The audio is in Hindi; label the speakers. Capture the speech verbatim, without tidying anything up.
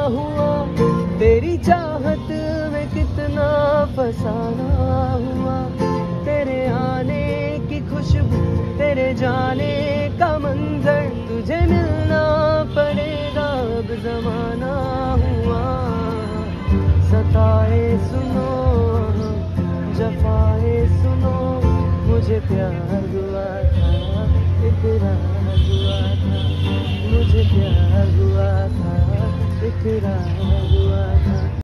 Speaker 1: हुआ, तेरी चाहत में कितना फसाना हुआ। तेरे आने की खुशबू, तेरे जाने का मंजर, तुझे मिलना पड़ेगा अब जमाना हुआ। सताए सुनो, जफाए सुनो, मुझे प्यार हुआ था, इकरार हुआ था। मुझे प्यार हुआ था, इकरार हुआ था।